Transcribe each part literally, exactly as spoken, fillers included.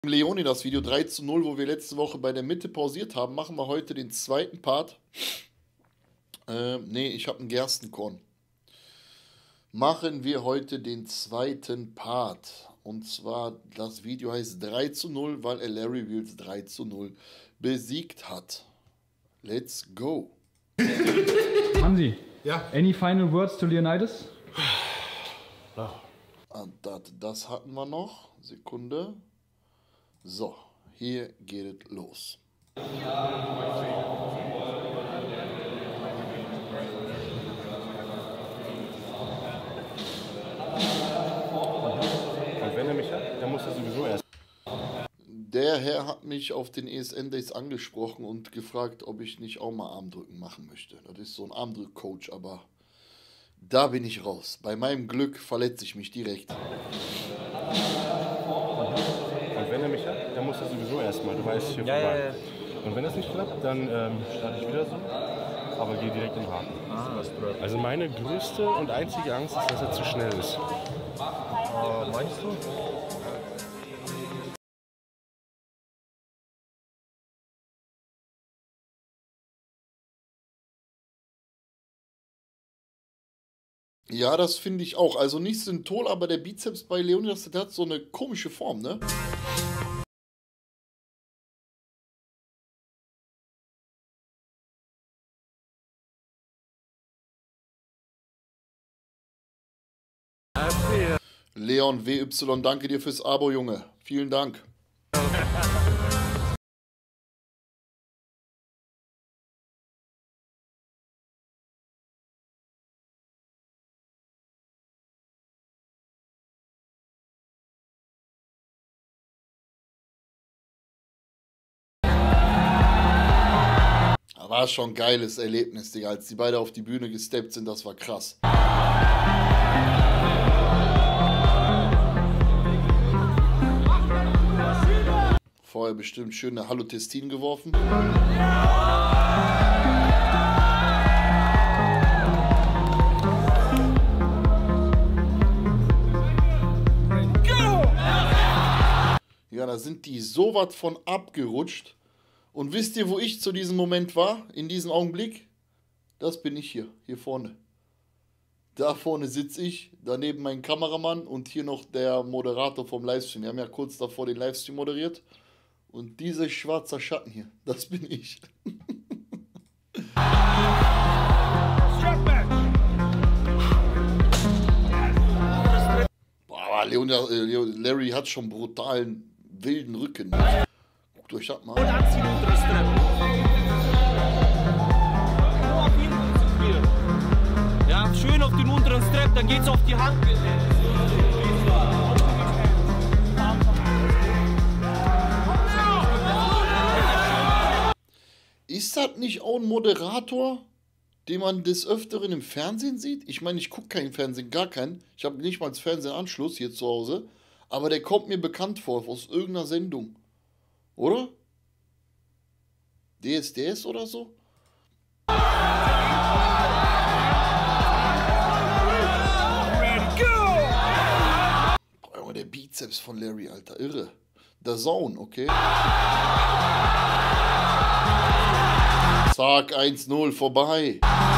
Leoni das Video drei zu null, wo wir letzte Woche bei der Mitte pausiert haben, machen wir heute den zweiten Part. Äh, nee, ich habe einen Gerstenkorn. Machen wir heute den zweiten Part. Und zwar, das Video heißt drei zu null, weil er Larry Wheels drei zu null besiegt hat. Let's go. Hansi, ja. Any final words to Leonidas? Ah, das, das hatten wir noch. Sekunde. So, hier geht es los. Und wenn er mich hat, dann muss er sowieso erst. Der Herr hat mich auf den E S N Days angesprochen und gefragt, ob ich nicht auch mal Armdrücken machen möchte. Das ist so ein Armdrück-Coach, aber da bin ich raus. Bei meinem Glück verletze ich mich direkt. Und wenn er mich hat, dann muss er sowieso erstmal, du weißt, hier ja, vorbei. ja, ja. Und wenn das nicht klappt, dann ähm, starte ich wieder so, aber gehe direkt im Haken. Ah, also meine größte und einzige Angst ist, dass er zu schnell ist. Uh, meinst du? Ja, das finde ich auch. Also nicht Synthol, aber der Bizeps bei Leonidas, der hat so eine komische Form, ne? Leon W Y, danke dir fürs Abo, Junge. Vielen Dank. War schon ein geiles Erlebnis, Digga. Als die beide auf die Bühne gesteppt sind, das war krass. Vorher bestimmt schöne Halotestin geworfen. Ja, da sind die so was von abgerutscht. Und wisst ihr, wo ich zu diesem Moment war? In diesem Augenblick? Das bin ich hier, hier vorne. Da vorne sitze ich, daneben mein Kameramann und hier noch der Moderator vom Livestream. Wir haben ja kurz davor den Livestream moderiert. Und dieser schwarze Schatten hier, das bin ich. Boah, aber Leon, äh, Larry hat schon brutalen, wilden Rücken. Guckt euch das mal an. Und anziehen unteres Strap. Nur auf ihn konzentrieren. Ja, schön auf den unteren Strap, dann geht's auf die Hand. Ist das nicht auch ein Moderator, den man des Öfteren im Fernsehen sieht? Ich meine, ich gucke keinen Fernsehen, gar keinen. Ich habe nicht mal einen Fernsehanschluss hier zu Hause. Aber der kommt mir bekannt vor, aus irgendeiner Sendung. Oder? D S D S oder so? Boah, der Bizeps von Larry, Alter, irre. Der Zone, okay? Zack, eins null, vorbei.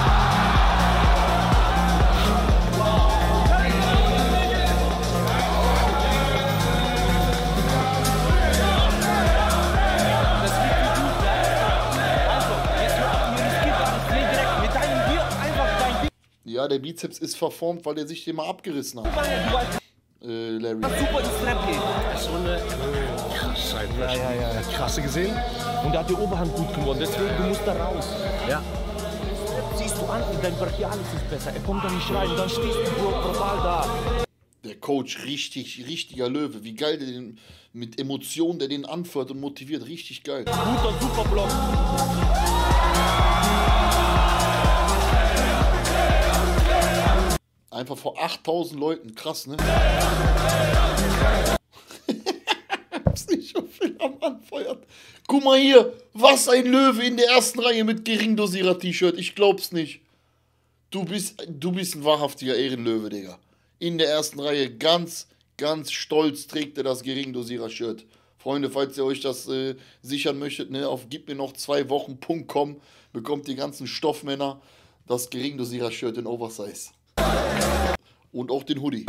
Ja, der Bizeps ist verformt, weil er sich den mal abgerissen hat. Äh, Larry. Super die Strap geht. Das ist so eine ja, ja, ja. Krasse gesehen. Und er hat die Oberhand gut gewonnen, deswegen du musst da raus. Ja. Siehst du an, dein Brachialis ist besser. Er kommt da nicht rein, dann stehst du brutal da. Der Coach, richtig, richtiger Löwe. Wie geil der den mit Emotionen, der den anführt und motiviert. Richtig geil. Guter, super Block. Einfach vor achttausend Leuten. Krass, ne? Hab's nicht so viel am Anfeuert. Guck mal hier. Was ein Löwe in der ersten Reihe mit Geringdosierer-T-Shirt. Ich glaub's nicht. Du bist, du bist ein wahrhaftiger Ehrenlöwe, Digga. In der ersten Reihe ganz, ganz stolz trägt er das Geringdosierer-Shirt Freunde, falls ihr euch das äh, sichern möchtet, ne, auf gib mir noch zwei Wochen Punkt com bekommt die ganzen Stoffmänner das Geringdosierer-Shirt in Oversize. Und auch den Hoodie.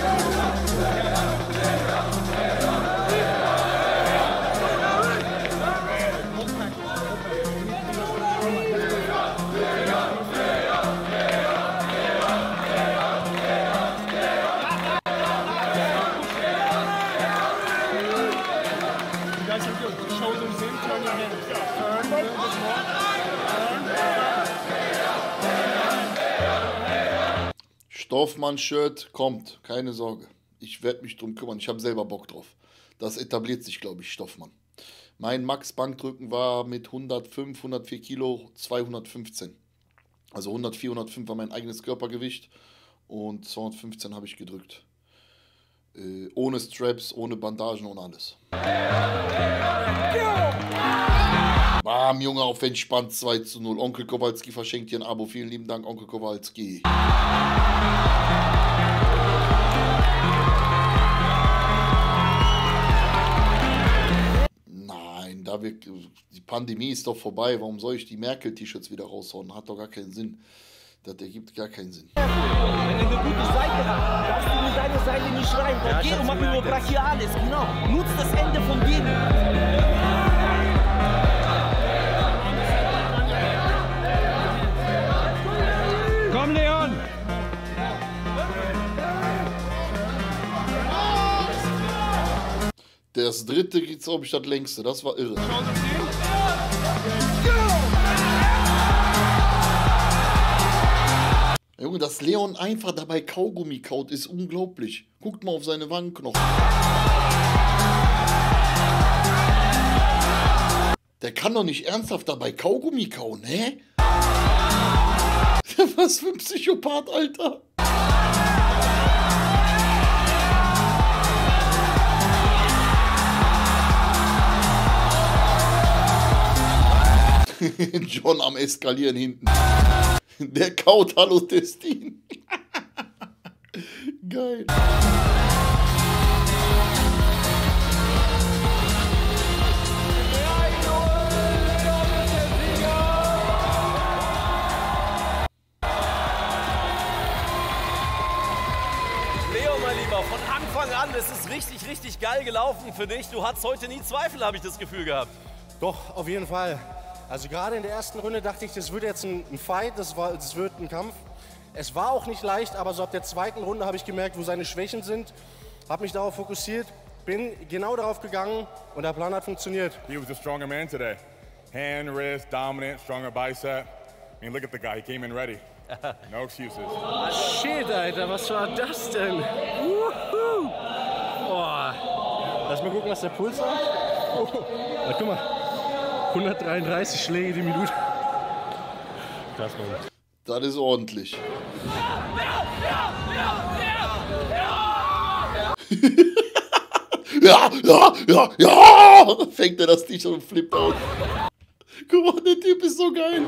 Stoffmann-Shirt kommt, keine Sorge. Ich werde mich drum kümmern. Ich habe selber Bock drauf. Das etabliert sich, glaube ich, Stoffmann. Mein Max-Bankdrücken war mit hundertfünf, hundertvier Kilo zweihundertfünfzehn. Also hundertvier, hundertfünf war mein eigenes Körpergewicht und zweihundertfünfzehn habe ich gedrückt. Äh, ohne Straps, ohne Bandagen, ohne alles. Bam, Junge, auf entspannt zwei zu null. Onkel Kowalski verschenkt dir ein Abo. Vielen lieben Dank, Onkel Kowalski. Nein, da wir, die Pandemie ist doch vorbei. Warum soll ich die Merkel-T-Shirts wieder raushauen? Hat doch gar keinen Sinn. Das ergibt gar keinen Sinn. Wenn du eine gute Seite hast, darfst du mit deiner Seite nicht rein. Dann geh und mach nur Brachiales, genau. Nutz das Ende vom Ding. Komm, Leon! Das dritte geht, glaube ich, das längste. Das war irre. Junge, dass Leon einfach dabei Kaugummi kaut, ist unglaublich. Guckt mal auf seine Wangenknochen. Der kann doch nicht ernsthaft dabei Kaugummi kauen, hä? Was für ein Psychopath, Alter. John am Eskalieren hinten. Der kaut Hallo Testin. Geil. Leo, mein Lieber, von Anfang an ist es richtig, richtig geil gelaufen für dich. Du hattest heute nie Zweifel, habe ich das Gefühl gehabt. Doch, auf jeden Fall. Also gerade in der ersten Runde dachte ich, das wird jetzt ein, ein Fight, das, war, das wird ein Kampf. Es war auch nicht leicht, aber so ab der zweiten Runde habe ich gemerkt, wo seine Schwächen sind. Habe mich darauf fokussiert, bin genau darauf gegangen und der Plan hat funktioniert. He was a stronger man today. Hand, wrist, dominant, stronger bicep. I mean, look at the guy, he came in ready. No excuses. Shit, Alter, was war das denn? Wuhu. Boah. Lass mal gucken, was der Puls war. Oh. Na, guck mal. hundertdreiunddreißig Schläge die Minute. Krass, Mann. Das ist ordentlich. Ja, ja, ja, ja! Fängt er das T-Shirt und flippt aus. Guck mal, der Typ ist so geil.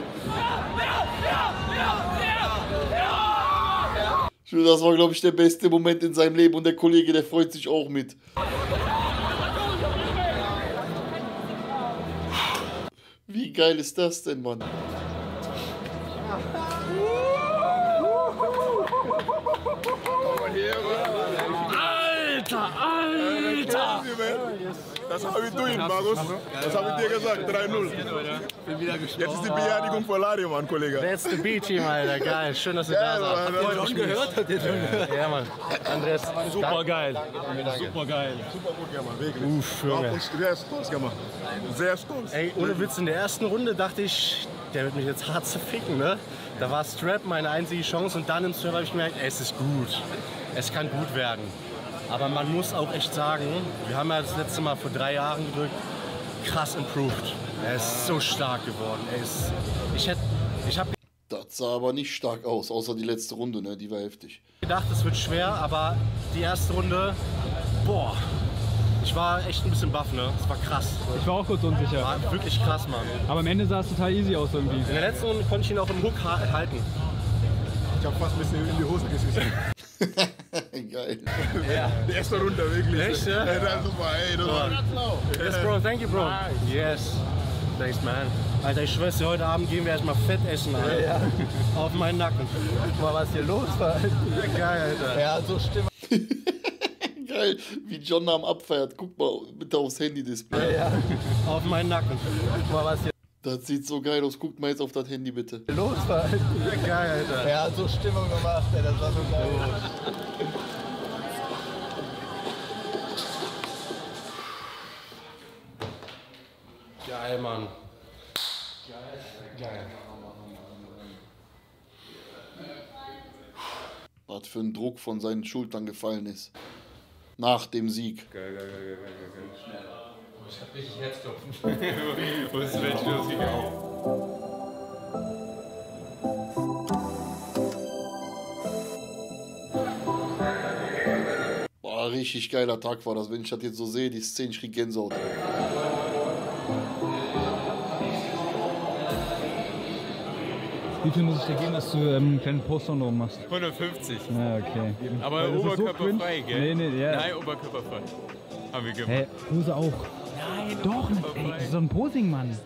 Das war, glaube ich, der beste Moment in seinem Leben und der Kollege, der freut sich auch mit. Wie geil ist das denn, Mann? Alter, Alter! Das habe ich doing, Markus. Das habe ich dir gesagt, drei null. Jetzt ist die Beerdigung von Lario, Mann, Kollege. That's the B-Team, Alter. Geil, schön, dass ihr da seid. Habt ihr heute schon gehört? Habt ihr schon gehört? Ja, Mann. Andreas, super geil. Super geil. Super gut gemacht, wirklich. Uff, Junge. Und sehr stolz gemacht. Sehr stolz. Ey, ohne Witz, in der ersten Runde dachte ich, der wird mich jetzt hart zerficken, ne? Da war Strap meine einzige Chance und dann im Strap habe ich gemerkt, ey, es ist gut. Es kann gut werden. Aber man muss auch echt sagen, wir haben ja das letzte Mal vor drei Jahren gedrückt, krass improved. Er ist so stark geworden. Er ist, ich hätte, ich habe Das sah aber nicht stark aus, außer die letzte Runde, ne? Die war heftig. gedacht, es wird schwer, aber die erste Runde, boah, ich war echt ein bisschen baff, ne? Das war krass. Ich war auch kurz unsicher. War wirklich krass, Mann. Aber am Ende sah es total easy aus irgendwie. In der letzten Runde konnte ich ihn auch im Hook ha halten. Ich habe fast ein bisschen in die Hose geschissen. Geil. Die erste Runde, wirklich. Echt, ja? Ey, das ist super, ey. Das war Yes, Bro, thank you, Bro. Yes. Thanks, man. Alter, ich schwör's dir, heute Abend gehen wir erstmal fett essen, Alter. Ja. Auf meinen Nacken. Guck mal, was hier los war. Geil, Alter. Ja, so stimmt. Geil, wie John am abfeiert. Guck mal bitte aufs Handy-Display. Ja, Auf meinen Nacken. guck mal, was hier Das sieht so geil aus. Guckt mal jetzt auf das Handy bitte. los war. Geil, Alter. Er hat so Stimmung gemacht, ey, das war so geil. Geil, Mann. Geil. Was für ein Druck von seinen Schultern gefallen ist. Nach dem Sieg. Geil, geil, geil, geil, geil, geil. Ich hab richtig Herzklopfen. Wo ist welche Musik auch? Boah, richtig geiler Tag war das. Wenn ich das jetzt so sehe, die Szene, ich krieg Gänsehaut. Wie viel muss ich dir geben, dass du ähm, einen kleinen Poster noch machst? hundertfünfzig. Ja, okay. Aber Weil das ist so oberkörperfrei, cringe. gell? Nee, nee, ja. Nein, oberkörperfrei. Haben wir gemacht. Hä, Hose auch. Nein, Doch, ey, das ist so ein Posing, Mann.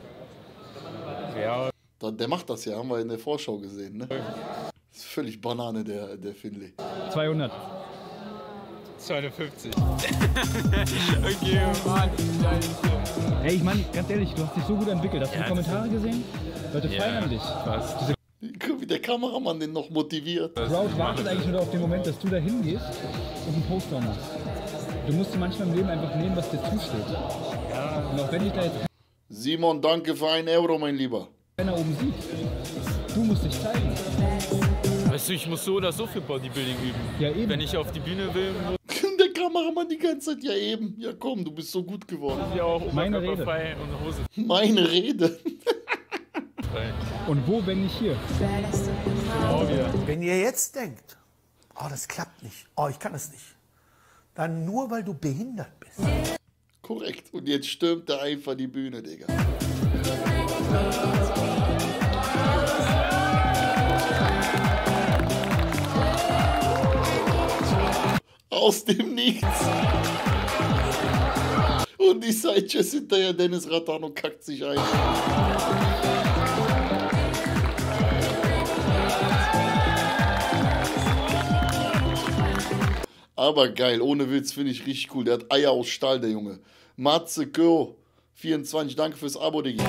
Ja, Da, der macht das ja, haben wir in der Vorschau gesehen, ne? Das ist völlig Banane, der, der Finley. zweihundert. zweihundertfünfzig. Okay, Mann. Ey, ich meine, ganz ehrlich, du hast dich so gut entwickelt. Hast du Ja, die Kommentare gesehen? Leute feiern dich. Fast. Guck, wie der Kameramann den noch motiviert. Crowd wartet eigentlich nur auf den Moment, dass du da hingehst und einen Poster machst. Du musst dir manchmal im Leben einfach nehmen, was dir zusteht. Und auch wenn dich da jetzt Simon, danke für einen Euro, mein Lieber. keiner oben sieht, du musst dich zeigen. Weißt du, ich muss so oder so für Bodybuilding üben. Ja, eben. Wenn ich auf die Bühne will, muss Der Kameramann die ganze Zeit, ja eben. Ja komm, du bist so gut geworden. ich auch Meine oberkörperfrei und Hose Meine Rede. frei. Und wo, wenn nicht hier? Genau wir. Wenn ihr jetzt denkt, oh, das klappt nicht, oh, ich kann es nicht, dann nur, weil du behindert bist. Korrekt. Und jetzt stürmt er einfach die Bühne, Digga. Aus dem Nichts. Und die Sidechess hinterher, Dennis Ratano kackt sich ein. Aber geil, ohne Witz, finde ich richtig cool. Der hat Eier aus Stahl, der Junge. Matze Kö, vierundzwanzig, danke fürs Abo, Digga.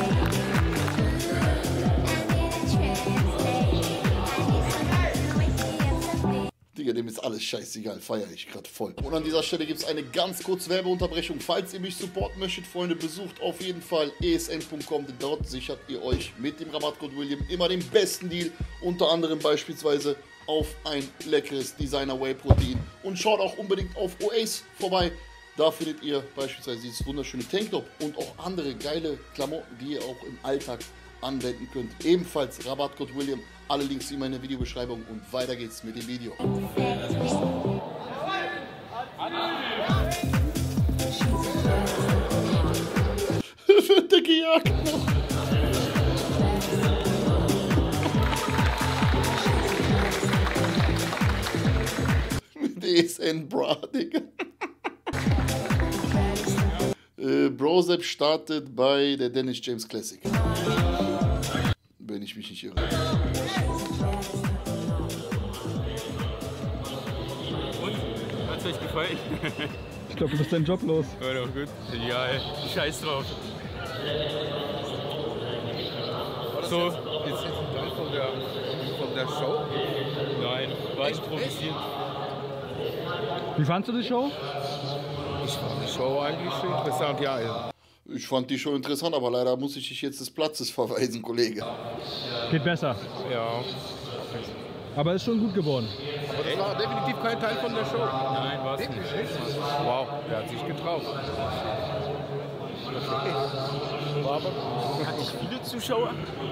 Digga, dem ist alles scheißegal, feiere ich gerade voll. Und an dieser Stelle gibt es eine ganz kurze Werbeunterbrechung. Falls ihr mich supporten möchtet, Freunde, besucht auf jeden Fall e s n punkt com, denn dort sichert ihr euch mit dem Rabattcode William immer den besten Deal, unter anderem beispielsweise auf ein leckeres Designer Whey Protein. Und schaut auch unbedingt auf Oasis vorbei. Da findet ihr beispielsweise dieses wunderschöne Tanktop und auch andere geile Klamotten, die ihr auch im Alltag anwenden könnt. Ebenfalls Rabattcode William. Alle Links wie immer in der Videobeschreibung und weiter geht's mit dem Video. Wird der gejagt noch? Mit E S N Bra, Digga. äh, Brosep startet bei der Dennis James Classic. Wenn ich mich nicht irre. Und? Hat's euch gefallen? Ich glaube, du bist deinen Job los. War doch gut. Ja, ey. Scheiß drauf. So, jetzt ist ein Teil von der, von der Show? Nein, war improvisiert. Wie fandst du die Show? Ich fand die Show eigentlich interessant, ja. ja. Ich fand die Show interessant, aber leider muss ich dich jetzt des Platzes verweisen, Kollege. Geht besser. Ja. Aber ist schon gut geworden. Aber das war definitiv kein Teil von der Show. Nein, war's nicht. Wow, der hat sich getraut. Hatte ich viele Zuschauer?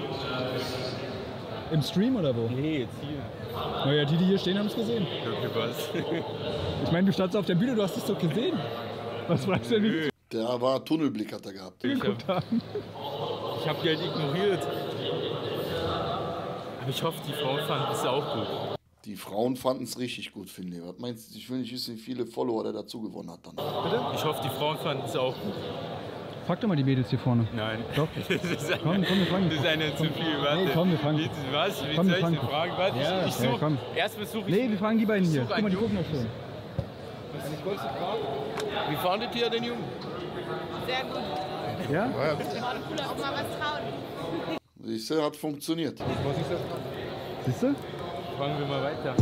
Im Stream oder wo? Nee, jetzt hier. Naja, die, die hier stehen, haben es gesehen. Okay, was? Ich meine, du standst auf der Bühne, du hast es doch gesehen. Was fragst du denn? Der war Tunnelblick, hat er gehabt. Ich hab, ich hab die halt ignoriert. Aber ich hoffe, die Frauen fanden es auch gut. Die Frauen fanden es richtig gut, finde ich. Was meinst du? Ich will nicht wissen, wie viele Follower der dazu gewonnen hat dann. Bitte? Ich hoffe, die Frauen fanden es auch gut. Frag doch mal die Mädels hier vorne. Nein. Doch. Das ist eine, komm, komm, wir fragen. Das ist eine zu viel. Warte. Nee, komm, wir fragen. Was? Wie komm, soll ich fragen. denn fragen? Warte, ja, ich, ich suche. Ja, erst besuche ich. Nee, wir fragen die beiden hier. Guck mal, die gucken Jungen. das schon. Wie fandet ihr den Jungen? Sehr gut. Ja? Ja. Auch mal was trauen. Siehst du, hat funktioniert. Siehst du? Fangen wir mal weiter.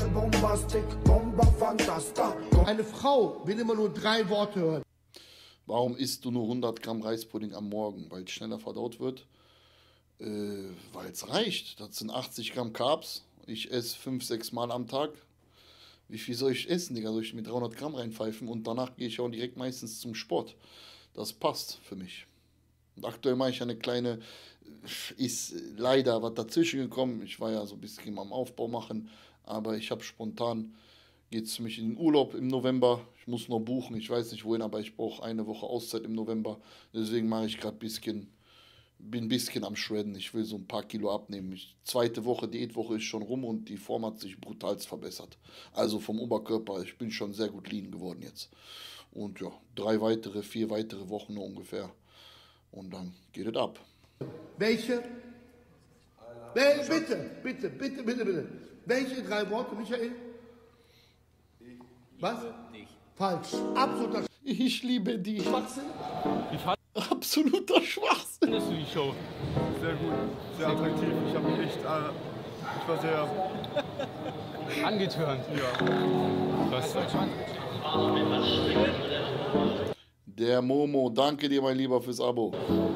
Eine Frau will immer nur drei Worte hören. Warum isst du nur hundert Gramm Reispudding am Morgen? Weil es schneller verdaut wird. Äh, weil es reicht. Das sind achtzig Gramm Carbs. Ich esse fünf, sechs Mal am Tag. Wie viel soll ich essen, Digga? Soll ich mir dreihundert Gramm reinpfeifen? Und danach gehe ich auch direkt meistens zum Sport. Das passt für mich. Und aktuell mache ich eine kleine, ist leider was dazwischen gekommen. Ich war ja so ein bisschen am Aufbau machen. Aber ich habe spontan, geht es für mich in den Urlaub im November. Ich muss noch buchen, ich weiß nicht wohin, aber ich brauche eine Woche Auszeit im November. Deswegen mache ich gerade ein bisschen, bin ein bisschen am Shredden. Ich will so ein paar Kilo abnehmen. Ich, zweite Woche, Diätwoche ist schon rum und die Form hat sich brutalst verbessert. Also vom Oberkörper, ich bin schon sehr gut lean geworden jetzt. Und ja, drei weitere, vier weitere Wochen nur ungefähr. Und dann geht es ab. Welche? Wel bitte, bitte, bitte, bitte, bitte. Welche drei Worte, Michael? Was? Falsch. Absoluter Ich liebe dich. Schwachsinn. Absoluter Schwachsinn. Findest du die Show? Sehr gut, sehr attraktiv. Ich habe mich echt, äh, ich war sehr angetörnt. Ja. Was? Der Momo, danke dir, mein Lieber, fürs Abo.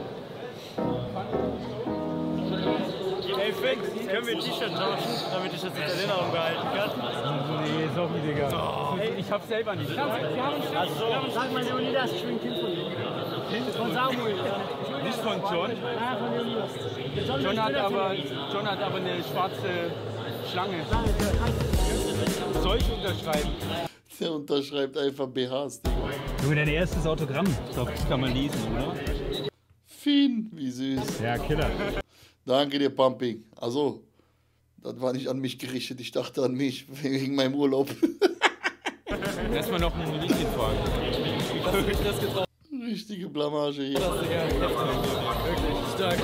Ey, Fink, können wir ein T-Shirt tauschen, damit ich das in Erinnerung behalten kann? Nee, sorry, Digga. Oh. Ey, ich hab's selber nicht. Achso, sag mal, Leonidas, ich bin ein Kind von dir. Kind von Samuel. Nicht von John. Ah, von Leonidas. John hat aber, John hat aber eine schwarze Schlange. Soll ich unterschreiben? Der unterschreibt einfach B Hs, Digga. Junge, dein erstes Autogramm. Ich glaube, das kann man lesen, oder? Finn, wie süß. Ja, Killer. Danke dir, Pumping. Also, das war nicht an mich gerichtet. Ich dachte an mich, wegen meinem Urlaub. Lass mal noch eine Minute fragen. Hast du mich das getraut? Richtige Blamage hier. Das ist eher heftig. Wirklich stark.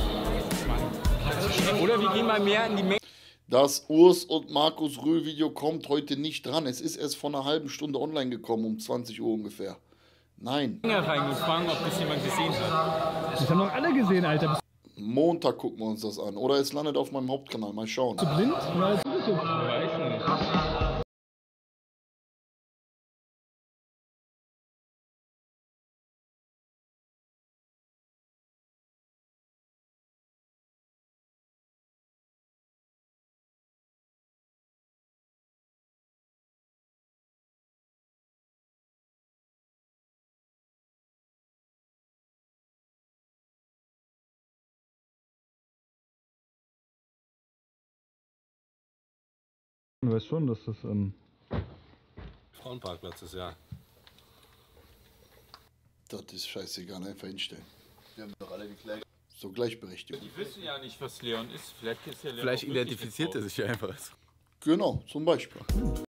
Oder wir gehen mal mehr in die Menge. Das Urs und Markus Rühl Video kommt heute nicht dran. Es ist erst vor einer halben Stunde online gekommen, um zwanzig Uhr ungefähr. Nein. Rein und fragen, ob das jemand gesehen hat. Das haben doch alle gesehen, Alter. Montag gucken wir uns das an. Oder es landet auf meinem Hauptkanal. Mal schauen. Bist du blind? Oder bist du so? Ich weiß nicht. Du weißt schon, dass das ähm Frauenparkplatz ist, ja. Das ist scheißegal, einfach hinstellen. Wir haben doch alle die gleiche. So Gleichberechtigung. Die wissen ja nicht, was Leon ist. Vielleicht ist ja Leon Vielleicht auch wirklich identifiziert eine er sich ja einfach. Genau, zum Beispiel.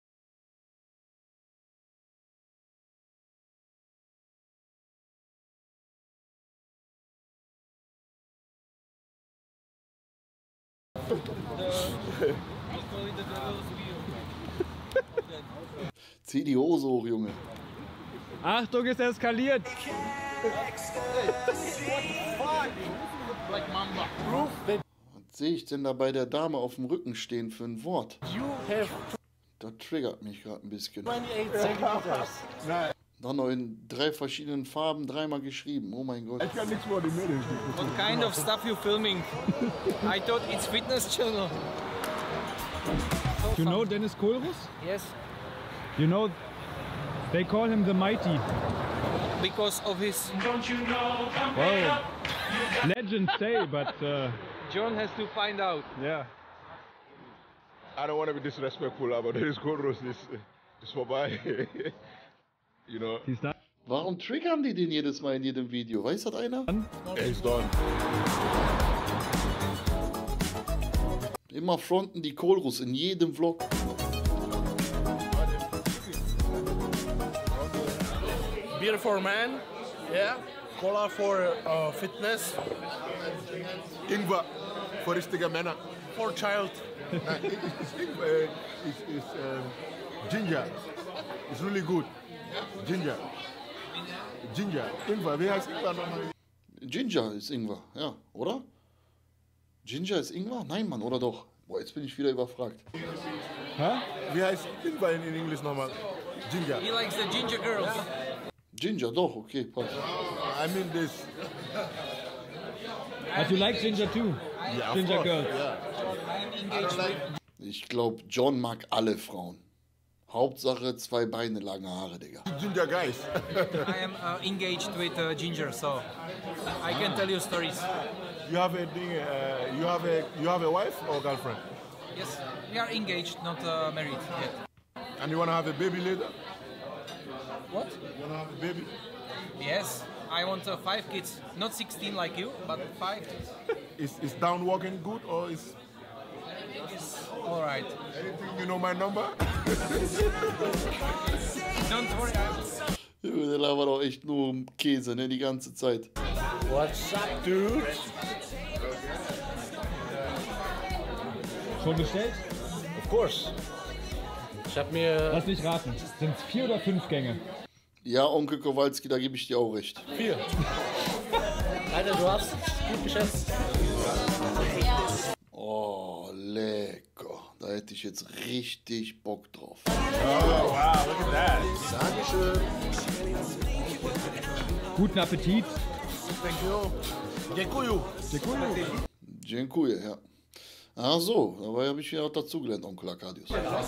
Zieh die Hose hoch, Junge. Achtung, es eskaliert. Was sehe ich denn da bei der Dame auf dem Rücken stehen für ein Wort? Das triggert mich gerade ein bisschen. Dann noch in drei verschiedenen Farben dreimal geschrieben. Oh mein Gott. Ich kann nichts vor die Mädels. What kind of stuff you filming? I thought it's fitness channel. You know Dennis Kohlruss? Yes, You know, they call him the mighty. because of his... Wow. Legends say, but uh, John has to find out. yeah. I don't want to be disrespectful, aber der ist Kohlruss ist, ist vorbei. You know. He's done. Warum triggern die den jedes Mal in jedem Video? Weiß das einer? Er ist done. Immer fronten die Kohlruss in jedem Vlog. Beer for man, yeah. Cola for uh, fitness. Ingwer für richtige Männer. For child. Nein, it's, it's, Ingwer, uh, it's, it's uh, ginger. It's really good. Ginger. Ginger. Ingwer, wie heißt Ingwer nochmal? Ginger ist Ingwer, ja, oder? Ginger ist Ingwer? Nein, Mann, oder doch? Boah, jetzt bin ich wieder überfragt. Hä? Wie heißt Ingwer in, in Englisch nochmal? Ginger. He likes the ginger girls. Ginger, doch, okay, passt. I mean this. But you like ginger too? Yeah, of Ginger course, girls. yeah. Ich glaube, John mag alle Frauen. Hauptsache zwei Beine, lange Haare, Digga. Ginger guys. I am uh, engaged with uh, Ginger, so I can tell you stories. You have a thing, uh, you have a you have a wife or girlfriend? Yes, we are engaged, not uh, married yet. And you wanna have a baby later? What? You wanna have a baby? Yes, I want uh, five kids, not sixteen like you, but five. Is is down walking good or is? All right. Anything, you know my number? Don't worry. Junge, der labert doch echt nur um Käse, ne, die ganze Zeit. What's up, dude? Schon bestellt? Of course. Ich hab mir... Lass mich raten. Sind es vier oder fünf Gänge? Ja, Onkel Kowalski, da gebe ich dir auch recht. Vier. Alter, du hast gut geschätzt. Oh, lecker. Da hätte ich jetzt richtig Bock drauf. Oh, wow, look at that. Dankeschön. Guten Appetit. Thank you. Dziękuję. Dziękuję. Dziękuję, ja. Ach so, dabei habe ich ja auch dazugelernt, Onkel Arkadius.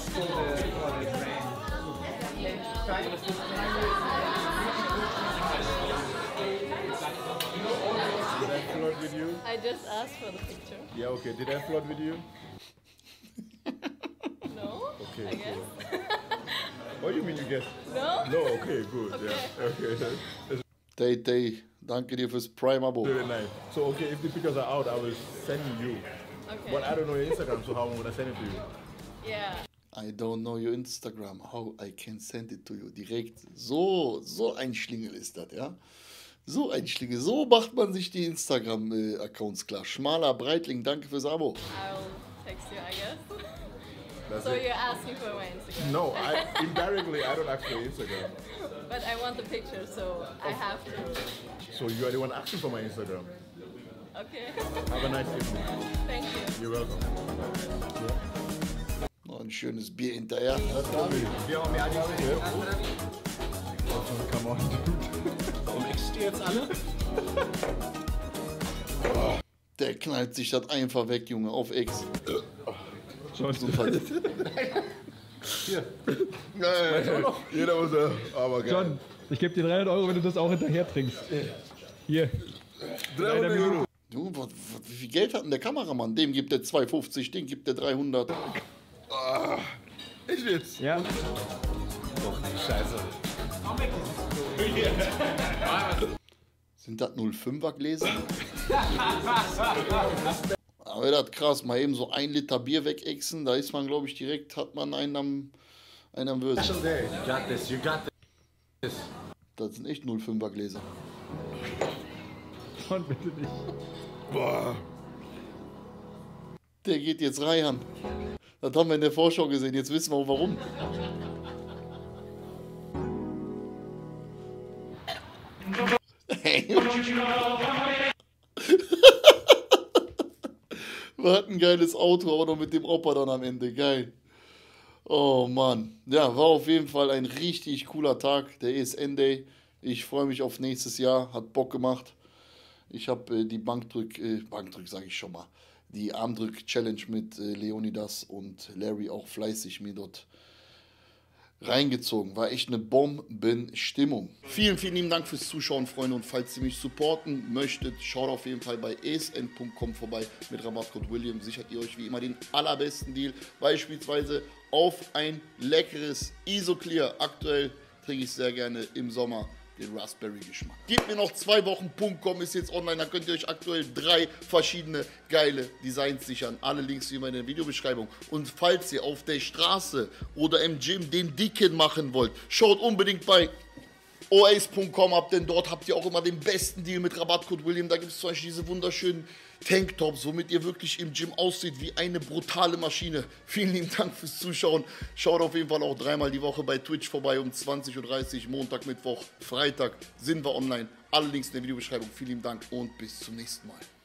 Did I flirt with you? I just asked for the picture. Yeah, okay. Did I flirt with you? No? Okay, I guess. What do you mean you guess? No? No, okay, good. Yeah, okay. That's Tay Tay, danke dir fürs Prime-Abo. very nice. So, okay, if the pictures are out, I will send you. Okay. But I don't know your Instagram, so how am I gonna send it to you? Yeah. I don't know your Instagram, how I can send it to you. Direkt, so, so ein Schlingel ist das, ja? So ein Schlingel, so macht man sich die Instagram-Accounts klar. Schmaler Breitling, danke fürs Abo. I'll text you, I guess. That's So it. you're asking for my Instagram? No, I indirectly I don't ask for your Instagram. But I want the picture, so I have to. So you are the one asking for my Instagram. Okay. Have a nice evening. Thank you. You're welcome. Noch ein schönes Bier hinterher. Come on, dude. Und exst ihr jetzt alle? Oh, der knallt sich das einfach weg, Junge, auf Ex. Schon. Hier. Nein, jeder muss er. Aber geil. John, ich gebe dir dreihundert Euro, wenn du das auch hinterher trinkst. Hier. dreihundert Euro. Du, was, was, wie viel Geld hat denn der Kameramann? Dem gibt er zweihundertfünfzig, dem gibt er dreihundert. Ah, ich jetzt. Ja. Doch, die Scheiße. Sind das null fünfer Gläser? Aber das krass, mal eben so ein Liter Bier wegexen, da ist man, glaube ich, direkt, hat man einen am, einen am Würstchen. Special day. You got this, you got this. Das sind echt null fünfer Gläser. John, bitte nicht. Boah. Der geht jetzt rein. Das haben wir in der Vorschau gesehen, jetzt wissen wir auch warum. Hey. Was ein geiles Auto, auch noch mit dem Opa dann am Ende. Geil. Oh Mann. Ja, war auf jeden Fall ein richtig cooler Tag, der E S N-Day. Ich freue mich auf nächstes Jahr, hat Bock gemacht. Ich habe äh, die Bankdrück, äh, Bankdrück sage ich schon mal, die Armdrück-Challenge mit äh, Leonidas und Larry auch fleißig mir dort reingezogen. War echt eine Bombenstimmung. Vielen, vielen lieben Dank fürs Zuschauen, Freunde. Und falls ihr mich supporten möchtet, schaut auf jeden Fall bei e s n punkt com vorbei. Mit Rabattcode William sichert ihr euch wie immer den allerbesten Deal. Beispielsweise auf ein leckeres Isoclear. Aktuell trinke ich sehr gerne im Sommer den Raspberry-Geschmack. Gebt mir noch zwei Wochen Punkt com ist jetzt online, da könnt ihr euch aktuell drei verschiedene geile Designs sichern. Alle Links wie immer in der Videobeschreibung. Und falls ihr auf der Straße oder im Gym den Dicken machen wollt, schaut unbedingt bei oace punkt com ab, denn dort habt ihr auch immer den besten Deal mit Rabattcode William. Da gibt es zum Beispiel diese wunderschönen Tanktops, womit ihr wirklich im Gym aussieht wie eine brutale Maschine. Vielen lieben Dank fürs Zuschauen. Schaut auf jeden Fall auch dreimal die Woche bei Twitch vorbei um zwanzig Uhr dreißig, Montag, Mittwoch, Freitag sind wir online. Alle Links in der Videobeschreibung. Vielen lieben Dank und bis zum nächsten Mal.